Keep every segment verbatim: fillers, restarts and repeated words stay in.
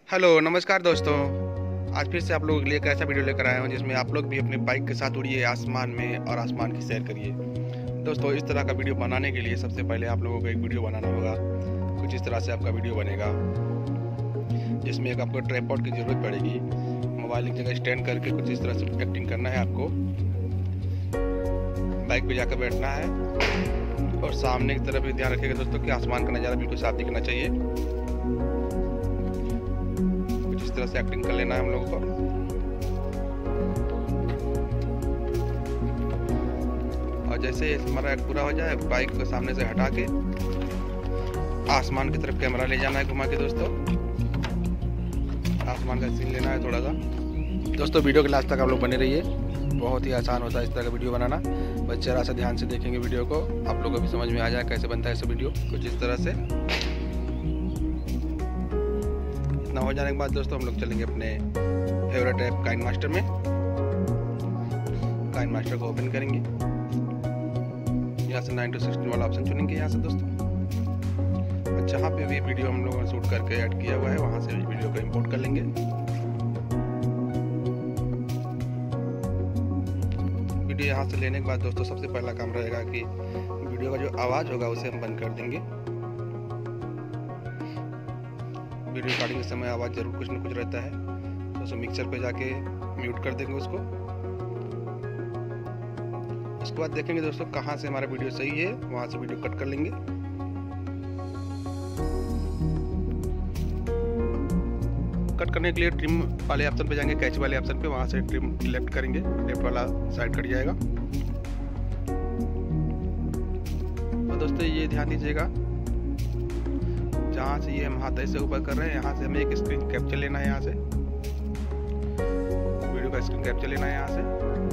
Hello नमस्कार दोस्तों। आज फिर से आप लोगों के लिए एक ऐसा वीडियो लेकर आया हूं जिसमें आप लोग भी अपनी बाइक के साथ उड़िए आसमान में और आसमान की सैर करिए। दोस्तों, इस तरह का वीडियो बनाने के लिए सबसे पहले आप लोगों को एक वीडियो बनाना होगा। कुछ इस तरह से आपका वीडियो बनेगा जिसमें एक आपको ट्राइपॉड की ज़रूरत पड़ेगी। मोबाइल की जगह स्टैंड करके कुछ इस तरह से एक्टिंग करना है आपको। बाइक पे जाकर बैठना है और सामने की तरफ भी ध्यान रखिएगा दोस्तों कि आसमान का नज़ारा बिल्कुल साफ दिखना चाहिए। कुछ इस तरह से एक्टिंग कर लेना है हम लोगों को। और जैसे हमारा एक्ट पूरा हो जाए, बाइक को सामने से हटा के आसमान की तरफ कैमरा ले जाना है घुमा के दोस्तों। आसमान का सीन लेना है थोड़ा सा। दोस्तों, वीडियो के लास्ट तक आप लोग बने रहिए। बहुत ही आसान होता है इस तरह का वीडियो बनाना। बस जरा सा ध्यान से देखेंगे वीडियो को, आप लोगों को भी समझ में आ जाए कैसे बनता है ऐसा वीडियो। कुछ इस तरह से इतना हो जाने के बाद दोस्तों हम लोग चलेंगे अपने फेवरेट ऐप काइन मास्टर में। काइन मास्टर को ओपन करेंगे। यहाँ से नाइन टू सिक्सटीन वाला ऑप्शन चुनेंगे यहाँ से दोस्तों। और जहाँ पे भी वीडियो हम लोगों ने शूट करके ऐड किया हुआ है वहाँ से वीडियो को इंपोर्ट कर लेंगे। वीडियो यहाँ से लेने के बाद दोस्तों सबसे पहला काम रहेगा कि वीडियो का जो आवाज़ होगा उसे हम बंद कर देंगे। वीडियो रिकॉर्डिंग के समय आवाज़ जरूर कुछ न कुछ रहता है, तो उसे मिक्सर पे जाके म्यूट कर देंगे उसको। उसके बाद देखेंगे दोस्तों कहाँ से हमारा वीडियो सही है, वहाँ से वीडियो कट कर लेंगे। कट करने के लिए ट्रिम वाले ऑप्शन पे जाएंगे, कैच वाले ऑप्शन पे, वहाँ से ट्रिम लेफ्ट करेंगे, लेफ्ट वाला साइड कट जाएगा। और दोस्तों ये ध्यान दीजिएगा, जहाँ से ये हम हाथ ऐसे ऊपर कर रहे हैं यहाँ से हमें एक स्क्रीन कैप्चर लेना है। यहाँ से वीडियो का स्क्रीन कैप्चर लेना है। यहाँ से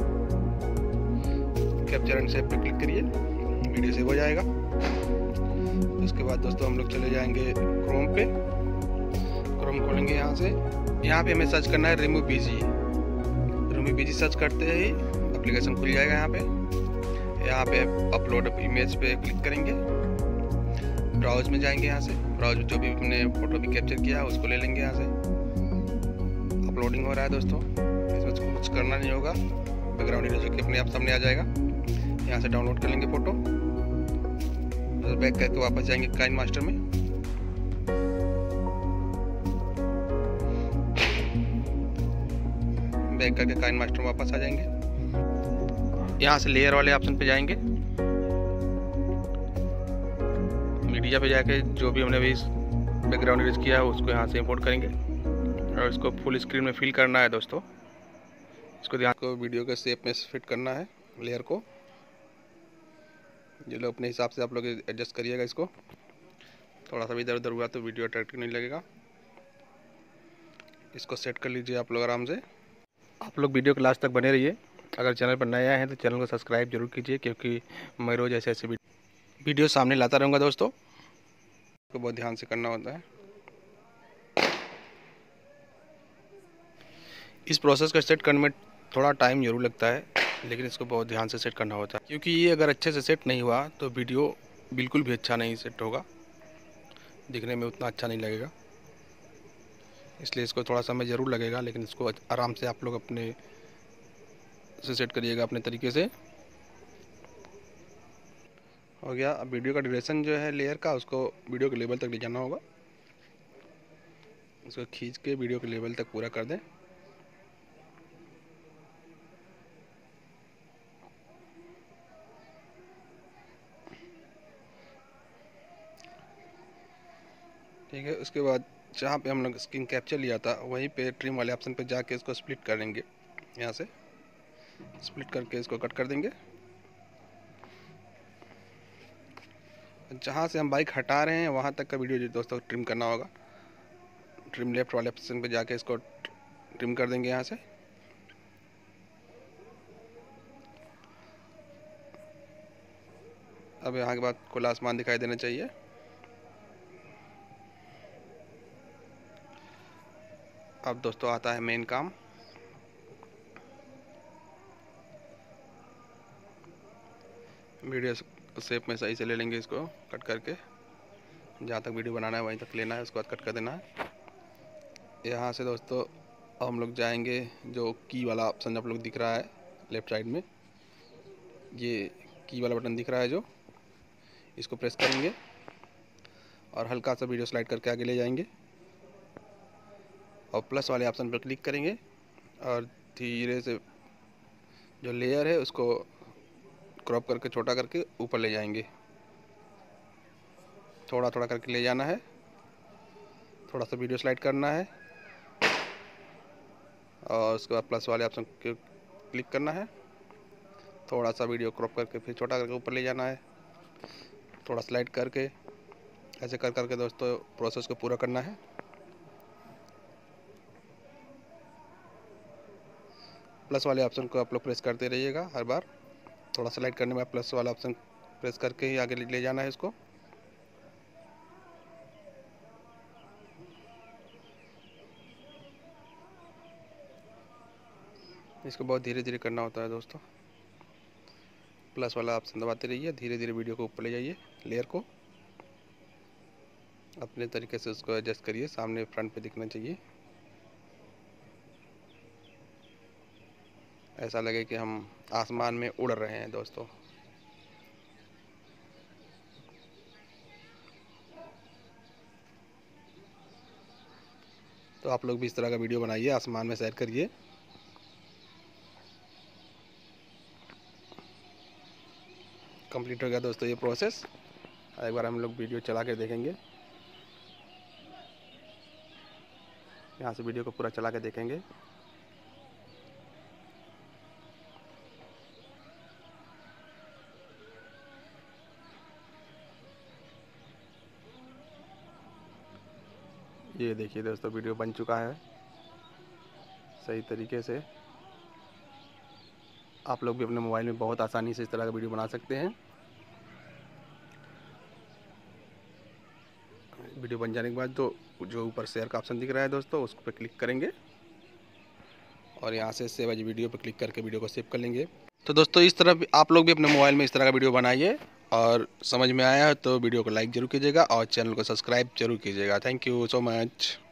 कैप्चर एंड सेव पे क्लिक करिए, वीडियो सेव हो जाएगा। उसके बाद दोस्तों हम लोग चले जाएंगे क्रोम पे। क्रोम खोलेंगे यहाँ से। यहाँ पे हमें सर्च करना है remove BG. Remove BG search करते ही एप्लीकेशन खुल जाएगा। यहाँ पे यहाँ पे अपलोड इमेज पे क्लिक करेंगे। ब्राउज में जाएंगे। यहाँ से ब्राउज जो भी हमने फोटो भी कैप्चर किया है उसको ले लेंगे। यहाँ से अपलोडिंग हो रहा है दोस्तों, इसमें कुछ करना नहीं होगा। बैकग्राउंड इमेज जो कि अपने आप सामने आ जाएगा। यहाँ से डाउनलोड कर लेंगे फोटो। तो बैक करके वापस जाएंगे काइन मास्टर में। बैक करके काइन मास्टर में वापस आ जाएंगे। यहाँ से लेयर वाले ऑप्शन पे जाएंगे। मीडिया पे जाके जो भी हमने अभी बैकग्राउंड इरेज किया है उसको यहाँ से इंपोर्ट करेंगे और इसको फुल स्क्रीन में फिल करना है दोस्तों। इसको ध्यान को वीडियो के शेप में फिट करना है लेयर को। जो लोग अपने हिसाब से आप लोग एडजस्ट करिएगा। इसको थोड़ा सा भी इधर उधर हुआ तो वीडियो अट्रैक्टिव नहीं लगेगा। इसको सेट कर लीजिए आप लोग आराम से। आप लोग वीडियो के लास्ट तक बने रहिए। अगर चैनल पर नए आए हैं तो चैनल को सब्सक्राइब जरूर कीजिए, क्योंकि मैं रोज़ ऐसे ऐसे वीडियो सामने लाता रहूँगा दोस्तों। तो बहुत ध्यान से करना होता है। इस प्रोसेस को सेट करने में थोड़ा टाइम जरूर लगता है, लेकिन इसको बहुत ध्यान से सेट करना होता है, क्योंकि ये अगर अच्छे से सेट नहीं हुआ तो वीडियो बिल्कुल भी अच्छा नहीं सेट होगा, दिखने में उतना अच्छा नहीं लगेगा। इसलिए इसको थोड़ा समय ज़रूर लगेगा, लेकिन इसको आराम से आप लोग अपने से सेट करिएगा अपने तरीके से। हो गया। अब वीडियो का ड्यूरेशन जो है लेयर का, उसको वीडियो के लेवल तक ले जाना होगा। उसको खींच के वीडियो के लेवल तक पूरा कर दें। ठीक है। उसके बाद जहाँ पे हम लोग स्क्रीन कैप्चर लिया था वहीं पे ट्रिम वाले ऑप्शन पे जाके इसको स्प्लिट कर लेंगे। यहाँ से स्प्लिट करके इसको कट कर देंगे। जहाँ से हम बाइक हटा रहे हैं वहाँ तक का वीडियो जो दोस्तों ट्रिम करना होगा। ट्रिम लेफ्ट वाले ऑप्शन पे जाके इसको ट्रिम कर देंगे यहाँ से। अब यहाँ के बाद खुला आसमान दिखाई देना चाहिए। अब दोस्तों आता है मेन काम। वीडियो शेप में सही से ले लेंगे, इसको कट करके जहाँ तक वीडियो बनाना है वहीं तक लेना है, उसके बाद कट कर देना है। यहाँ से दोस्तों हम लोग जाएंगे, जो की वाला ऑप्शन आप लोग दिख रहा है लेफ़्ट साइड में, ये की वाला बटन दिख रहा है जो, इसको प्रेस करेंगे और हल्का सा वीडियो स्लाइड करके आगे ले जाएंगे और प्लस वाले ऑप्शन पर क्लिक करेंगे और धीरे से जो लेयर है उसको क्रॉप करके छोटा करके ऊपर ले जाएंगे। थोड़ा थोड़ा करके ले जाना है, थोड़ा सा वीडियो स्लाइड करना है और उसके बाद प्लस वाले ऑप्शन को क्लिक करना है, थोड़ा सा वीडियो क्रॉप करके फिर छोटा करके ऊपर ले जाना है, थोड़ा स्लाइड करके, ऐसे कर करके दोस्तों प्रोसेस को पूरा करना है। प्लस वाले ऑप्शन को आप लोग प्रेस करते रहिएगा, हर बार थोड़ा स्लाइड करने में प्लस वाला ऑप्शन प्रेस करके ही आगे ले जाना है इसको। इसको बहुत धीरे धीरे करना होता है दोस्तों। प्लस वाला ऑप्शन दबाते रहिए, धीरे धीरे वीडियो को ऊपर ले जाइए, लेयर को अपने तरीके से उसको एडजस्ट करिए, सामने फ्रंट पे दिखना चाहिए, ऐसा लगे कि हम आसमान में उड़ रहे हैं दोस्तों। तो आप लोग भी इस तरह का वीडियो बनाइए, आसमान में सैर करिए। कंप्लीट हो गया दोस्तों ये प्रोसेस। एक बार हम लोग वीडियो चला के देखेंगे, यहाँ से वीडियो को पूरा चला के देखेंगे। ये देखिए दोस्तों वीडियो बन चुका है सही तरीके से। आप लोग भी अपने मोबाइल में बहुत आसानी से इस तरह का वीडियो बना सकते हैं। वीडियो बन जाने के बाद तो जो ऊपर शेयर का ऑप्शन दिख रहा है दोस्तों, उस पर क्लिक करेंगे और यहाँ से सेव एज वीडियो पर क्लिक करके वीडियो को सेव कर लेंगे। तो दोस्तों इस तरह आप लोग भी अपने मोबाइल में इस तरह का वीडियो बनाइए, और समझ में आया है तो वीडियो को लाइक ज़रूर कीजिएगा और चैनल को सब्सक्राइब जरूर कीजिएगा। Thank you so much.